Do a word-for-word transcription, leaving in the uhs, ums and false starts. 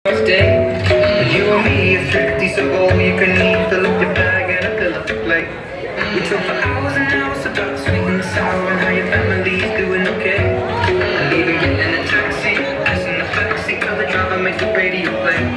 Day. You and me are thrifty, so all you can eat. Fill up your bag and I fill up the plate. We talk for hours and hours about sweet and sour and how your family's doing okay. And even getting a taxi, us in the backseat, tell the driver make the radio play.